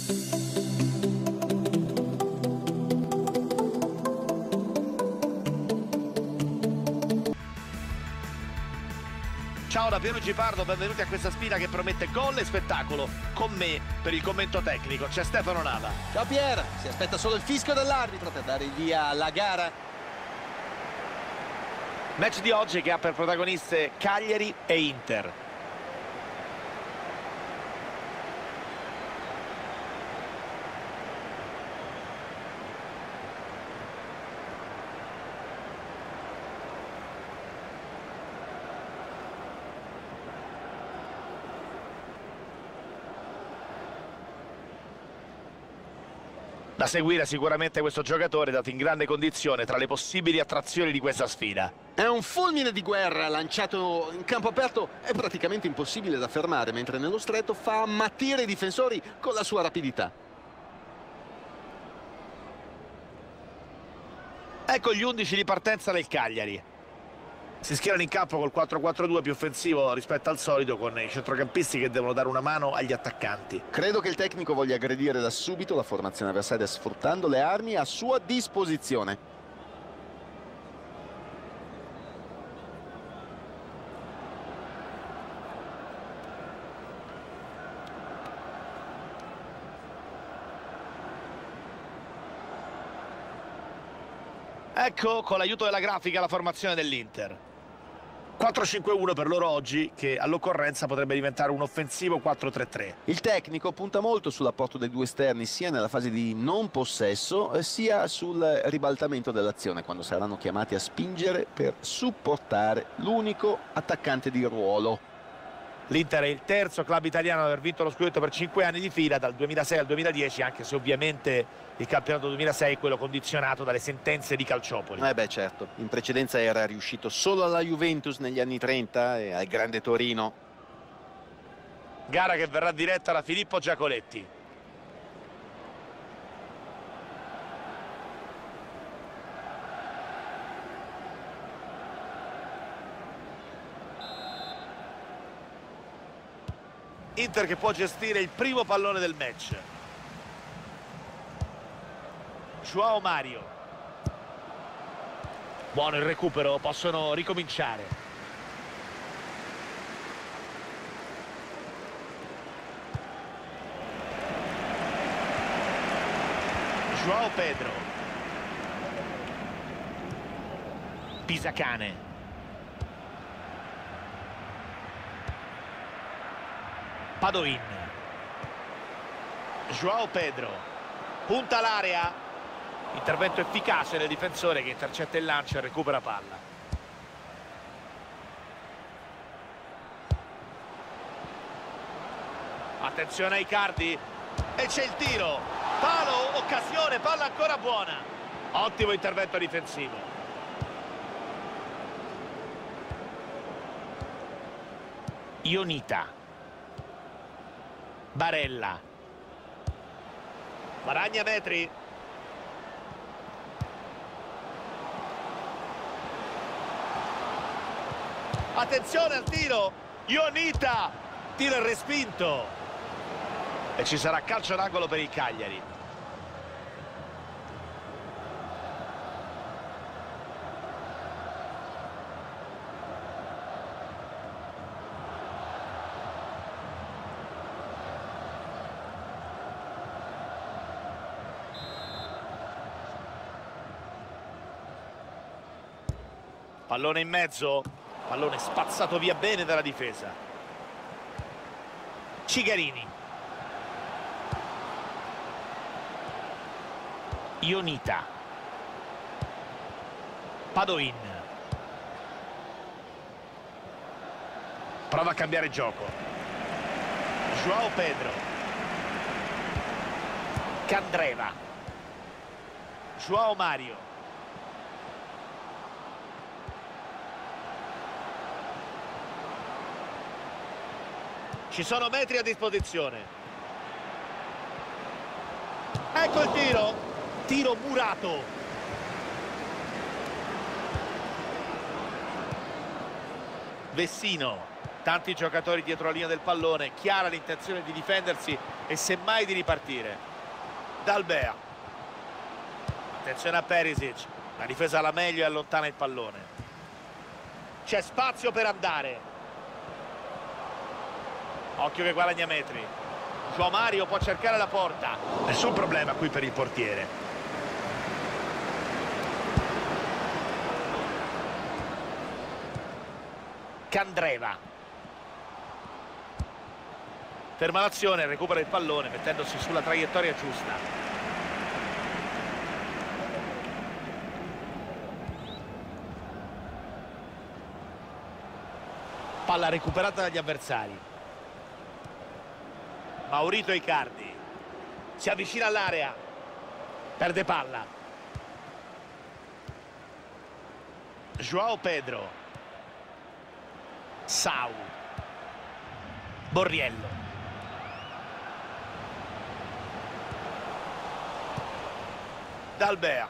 Ciao da Piero Gipardo, benvenuti a questa sfida che promette gol e spettacolo. Con me, per il commento tecnico, c'è Stefano Nava. Ciao Pier, si aspetta solo il fischio dell'arbitro per dare il via alla gara. Match di oggi che ha per protagoniste Cagliari e Inter. Da seguire sicuramente questo giocatore, dato in grande condizione tra le possibili attrazioni di questa sfida. È un fulmine di guerra lanciato in campo aperto, è praticamente impossibile da fermare, mentre nello stretto fa ammattire i difensori con la sua rapidità. Ecco gli 11 di partenza del Cagliari. Si schierano in campo col 4-4-2 più offensivo rispetto al solito, con i centrocampisti che devono dare una mano agli attaccanti. Credo che il tecnico voglia aggredire da subito la formazione avversaria sfruttando le armi a sua disposizione. Ecco con l'aiuto della grafica la formazione dell'Inter. 4-5-1 per loro oggi, che all'occorrenza potrebbe diventare un offensivo 4-3-3. Il tecnico punta molto sull'apporto dei due esterni sia nella fase di non possesso sia sul ribaltamento dell'azione, quando saranno chiamati a spingere per supportare l'unico attaccante di ruolo. L'Inter è il terzo club italiano ad aver vinto lo scudetto per 5 anni di fila, dal 2006 al 2010, anche se ovviamente il campionato 2006 è quello condizionato dalle sentenze di Calciopoli. Beh certo, in precedenza era riuscito solo alla Juventus negli anni 30 e al grande Torino. Gara che verrà diretta da Filippo Giacoletti. Inter che può gestire il primo pallone del match. João Mario. Buono il recupero, possono ricominciare. João Pedro. Pisacane. Padoin. João Pedro punta l'area, intervento efficace del difensore che intercetta il lancio e recupera palla. Attenzione ai Icardi e c'è il tiro, palo, occasione, palla ancora buona. Ottimo intervento difensivo. Ionita. Barella. Guadagna metri. Attenzione al tiro. Ionita. Tiro e respinto. E ci sarà calcio d'angolo per il Cagliari. Pallone in mezzo, pallone spazzato via bene dalla difesa. Cigarini. Ionita. Padoin. Prova a cambiare gioco. João Pedro. Candreva. João Mario. Ci sono metri a disposizione. Ecco il tiro. Tiro murato. Vessino. Tanti giocatori dietro la linea del pallone, chiara l'intenzione di difendersi e semmai di ripartire. Dalbea, attenzione a Perisic, la difesa alla meglio e allontana il pallone. C'è spazio per andare, occhio che guadagna metri. João Mario può cercare la porta, nessun problema qui per il portiere. Candreva, ferma l'azione, recupera il pallone mettendosi sulla traiettoria giusta. Palla recuperata dagli avversari. Maurito Icardi si avvicina all'area, perde palla. João Pedro, Sau, Borriello, Dalbea,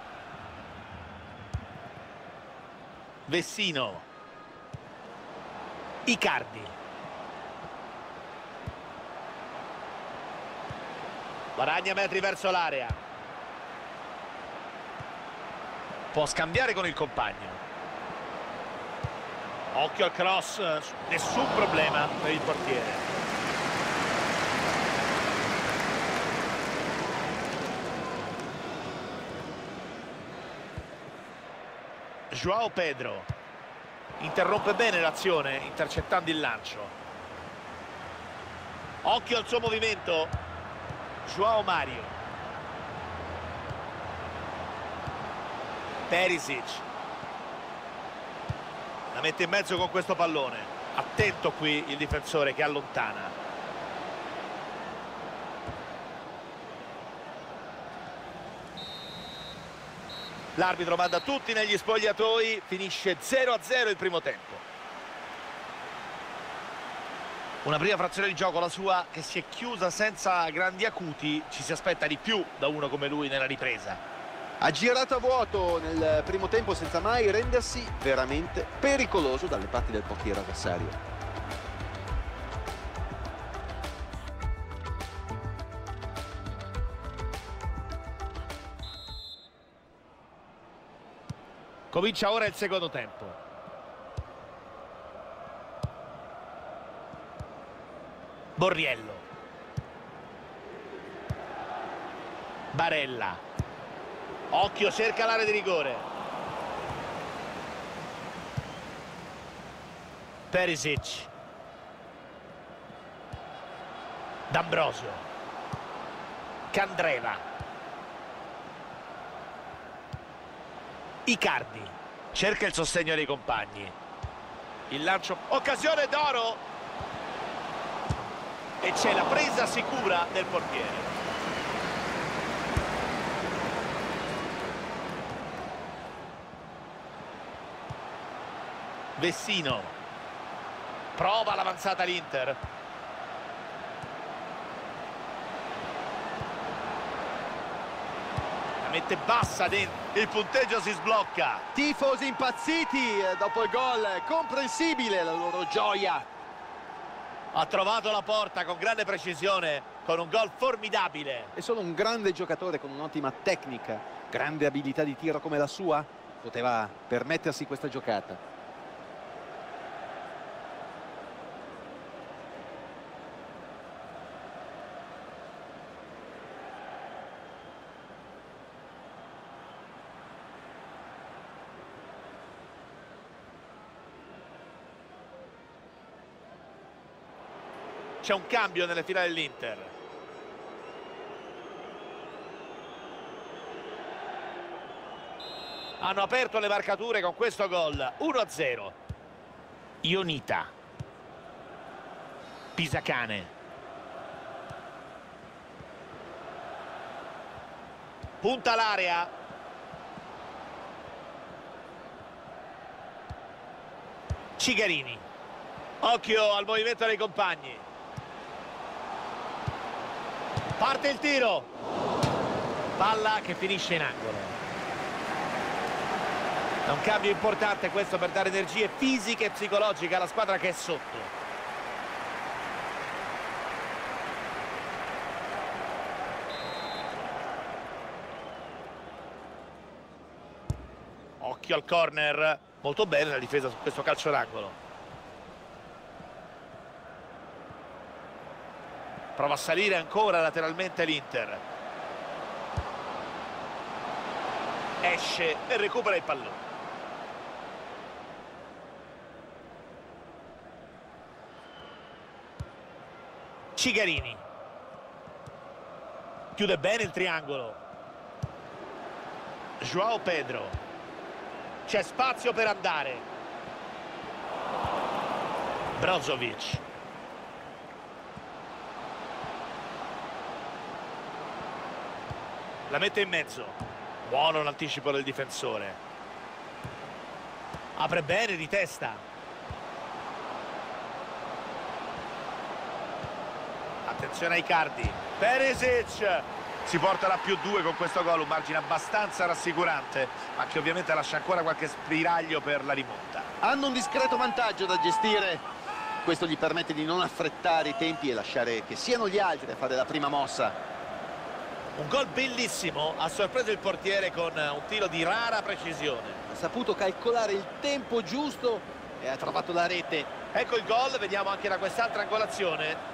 Vessino, Icardi, guadagna metri verso l'area, può scambiare con il compagno. Occhio al cross, nessun problema per il portiere. João Pedro interrompe bene l'azione intercettando il lancio. Occhio al suo movimento. João Mario, Perisic la mette in mezzo con questo pallone. Attento qui il difensore che allontana. L'arbitro manda tutti negli spogliatoi, finisce 0-0 il primo tempo. Una prima frazione di gioco, la sua, che si è chiusa senza grandi acuti. Ci si aspetta di più da uno come lui nella ripresa. Ha girato a vuoto nel primo tempo senza mai rendersi veramente pericoloso dalle parti del portiere avversario. Comincia ora il secondo tempo. Borriello, Barella, occhio, cerca l'area di rigore. Perisic, D'Ambrosio, Candreva, Icardi, cerca il sostegno dei compagni. Il lancio, occasione d'oro, e c'è la presa sicura del portiere. Vessino, prova l'avanzata l'Inter. La mette bassa dentro, il punteggio si sblocca. Tifosi impazziti dopo il gol, comprensibile la loro gioia. Ha trovato la porta con grande precisione, con un gol formidabile. È solo un grande giocatore con un'ottima tecnica, grande abilità di tiro come la sua, poteva permettersi questa giocata. C'è un cambio nelle fila dell'Inter. Hanno aperto le marcature con questo gol. 1-0. Ionita, Pisacane, punta l'area. Cigarini, occhio al movimento dei compagni. Parte il tiro, palla che finisce in angolo. È un cambio importante questo per dare energie fisiche e psicologiche alla squadra che è sotto. Occhio al corner, molto bene la difesa su questo calcio d'angolo. Prova a salire ancora lateralmente l'Inter. Esce e recupera il pallone. Cigarini. Chiude bene il triangolo. João Pedro. C'è spazio per andare. Brozovic. La mette in mezzo. Buono l'anticipo del difensore. Apre bene di testa. Attenzione ai Icardi. Perisic. Si porta la +2 con questo gol, un margine abbastanza rassicurante, ma che ovviamente lascia ancora qualche spiraglio per la rimonta. Hanno un discreto vantaggio da gestire. Questo gli permette di non affrettare i tempi e lasciare che siano gli altri a fare la prima mossa. Un gol bellissimo, ha sorpreso il portiere con un tiro di rara precisione. Ha saputo calcolare il tempo giusto e ha trovato la rete. Ecco il gol, vediamo anche da quest'altra angolazione.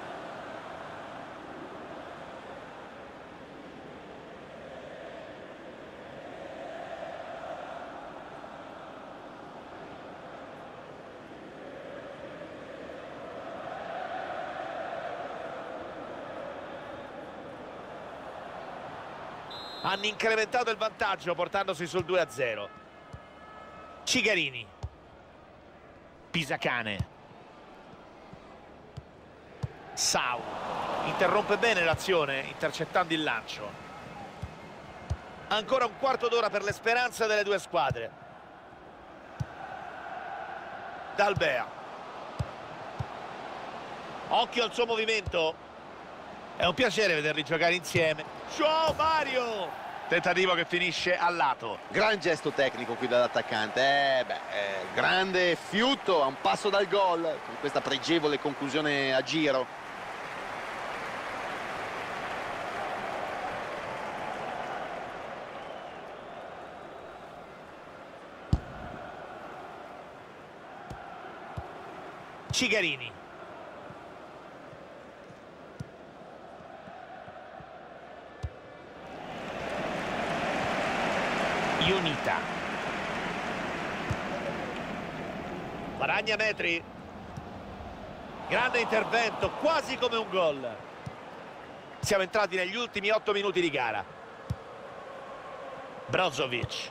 Hanno incrementato il vantaggio portandosi sul 2-0. Cigarini. Pisacane. Sau. Interrompe bene l'azione intercettando il lancio. Ancora un quarto d'ora per le speranze delle due squadre. Dalbea. Occhio al suo movimento. È un piacere vederli giocare insieme. João Mario. Tentativo che finisce al lato. Gran gesto tecnico qui dall'attaccante. Grande fiuto a un passo dal gol con questa pregevole conclusione a giro. Cigarini. Ionita. Guadagna metri. Grande intervento, quasi come un gol. Siamo entrati negli ultimi 8 minuti di gara. Brozovic.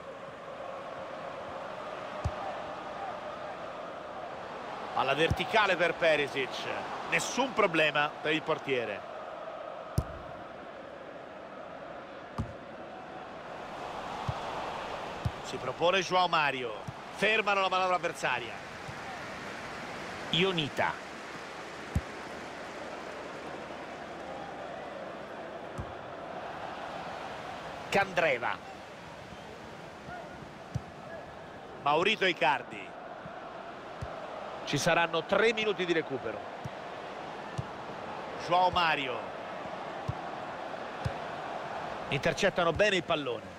Alla verticale per Perisic. Nessun problema per il portiere. Si propone João Mario. Fermano la manovra avversaria. Ionita. Candreva. Maurito Icardi. Ci saranno 3 minuti di recupero. João Mario. Intercettano bene il pallone.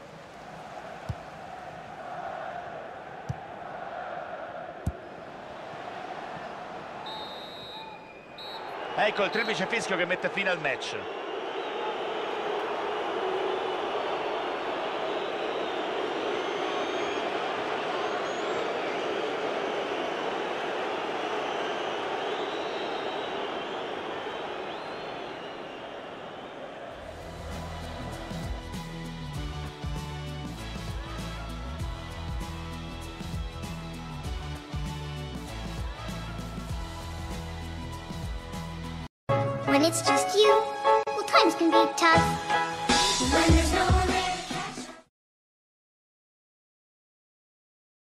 Ecco il triplice fischio che mette fine al match. When it's just you, well, times can be tough. When